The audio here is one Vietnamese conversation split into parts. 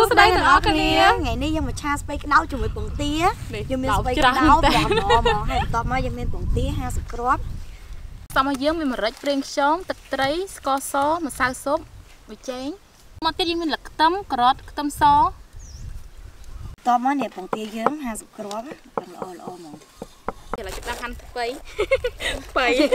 Số đây là cái này. Ngày nay nhưng mà cha spray đau chùm với bụng tía. Nhưng mình spray đau bỏ hay to mà nhưng nên bụng tía 50 crop. Xong rồi dương mình một rách preng xóm, tịch trấy, sco xó, mà sao xốp, với chén. Một tiết dương mình là tấm cọt, tấm xó. To mà nè bụng tía dương 50 crop á, cầm lọ mà. Giờ là chúng ta ăn phây. Phây.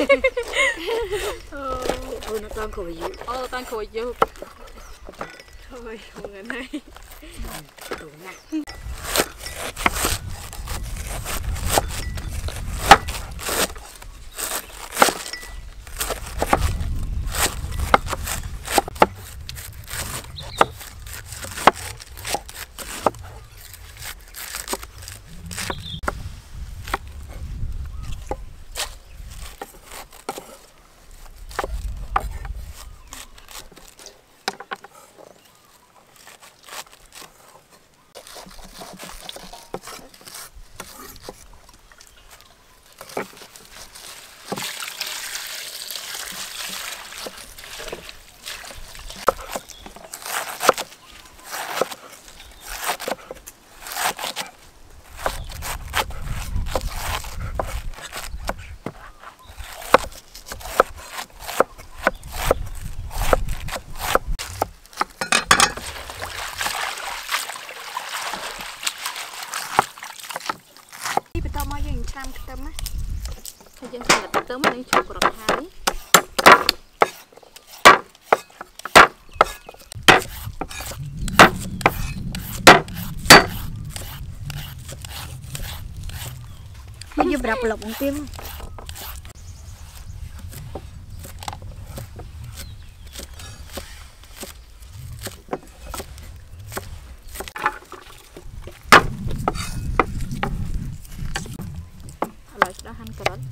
Ôi nó toàn khổ dữ. Toàn khổ dữ. Thôi, không người này. Đủ nè. Thì dân là tấm lên chụp rồi hái. Bây giờ đập lọc bụng tim. Đã hành cà rốt.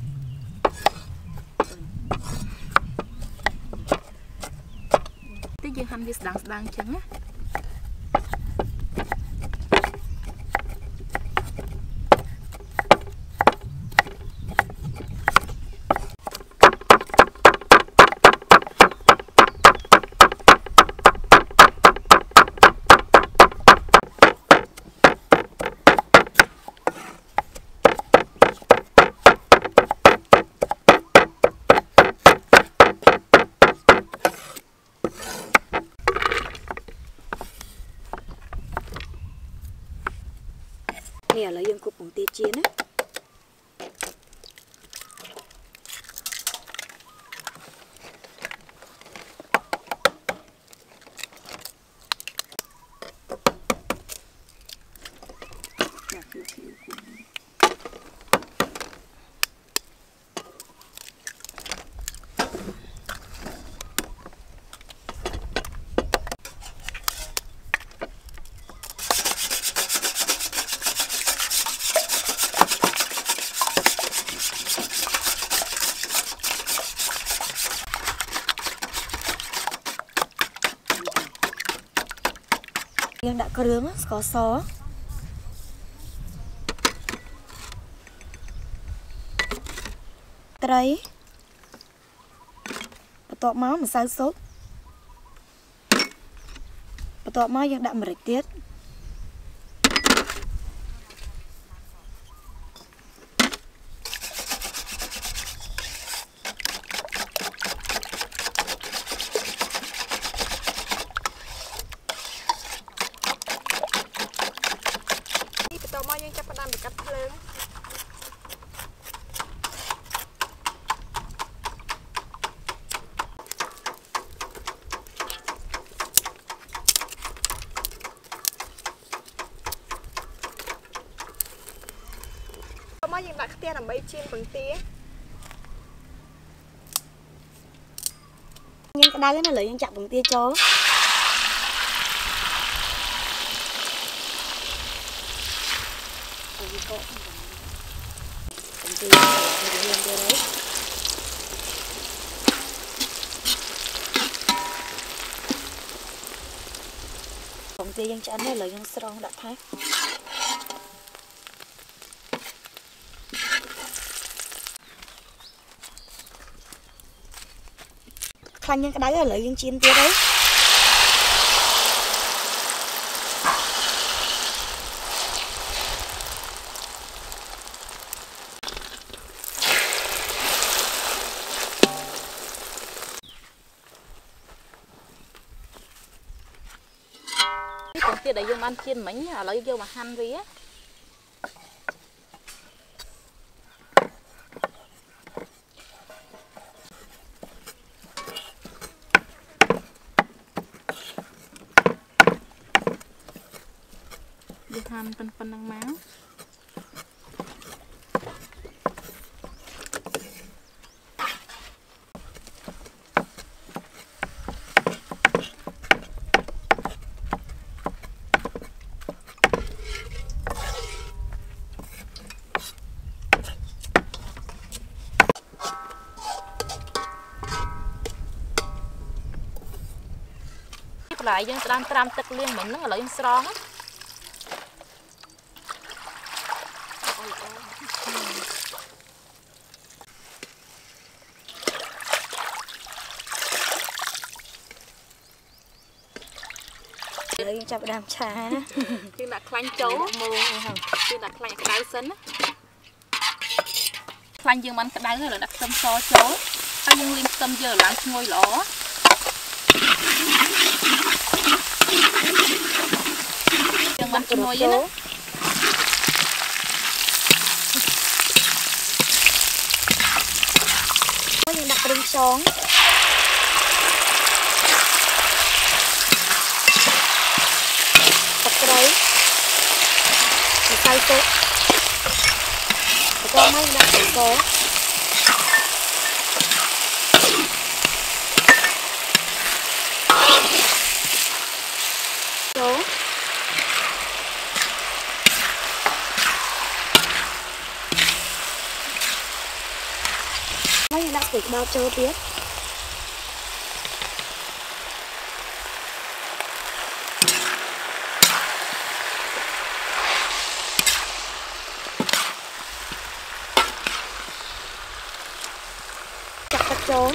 Tí dương hành đi sedang trứng á. Nè là dân cục bụng tía chiến á. Nhưng đã có rướng có xó. Trấy. Bà tọa máu mà sao sốt. Bà tọa máu nhưng đã mà rịch tiết. Mà nhưng chắc đang bị cắt lên. Mà nhưng đặt tiền làm bấy chiên bằng tía. Nhưng cái đá nó lợi nhưng chặt bằng tia chó. Công ty dân chán này là dân strong đã thấy. Khăn những cái đáy là lợi dân chiên tia đấy. còn kia để dùng ăn chiên mấy à lấy vô mà han gì á đi han phân năng máu lại dân tram tật liên mình nó là dân strong á Lấy chập đàm trà chứ là khanh chấu chứ là khanh cái đáy sân á khanh dương bánh cái đáy rồi là đặt tâm so chấu hay dương liên tâm giờ làm ngôi lỏ dương bánh cái ngôi á có những đặt rừng sống đấy một cây số con mấy đặt số số mấy đặt thịt bao trơ biết trốn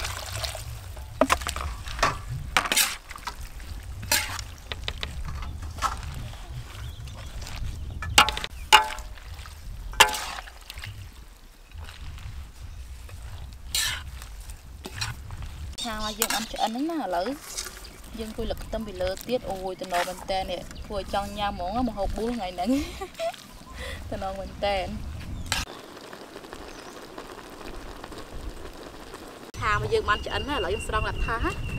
mà dương ăn cho ăn nó lỡ dương tôi lực tâm bị lỡ tiết ôi từ nồi mình tên nè vừa trong nhà món một hộp 4 ngày nắng từ nồi mình tên mà dương ăn cho ấn là dùng strong là tha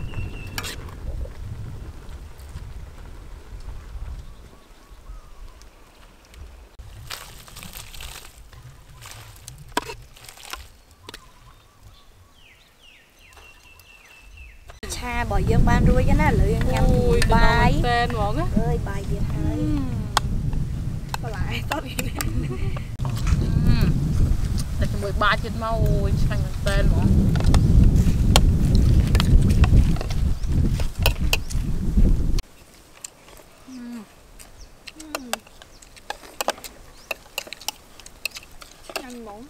cha bỏ dương ban đuôi cho nó lưỡi nhầm bài tên món á ơi bài gì thôi có lại tốt gì để cho 13 trên mau xanh tên món ăn món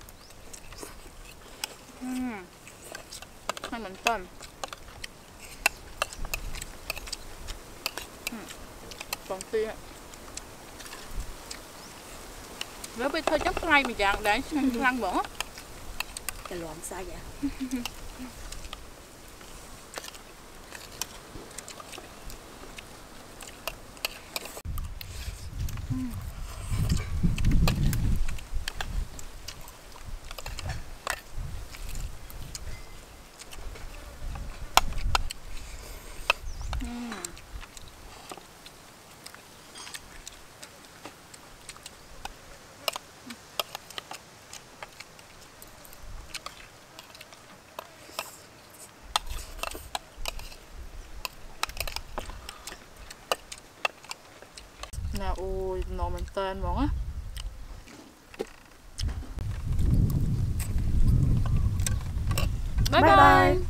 hai mình tên còn tia nếu bây thôi chắc ngay mình dạng để ăn bỏ cái loạn sao vậy nè ôi nồi mình tên món á bye bye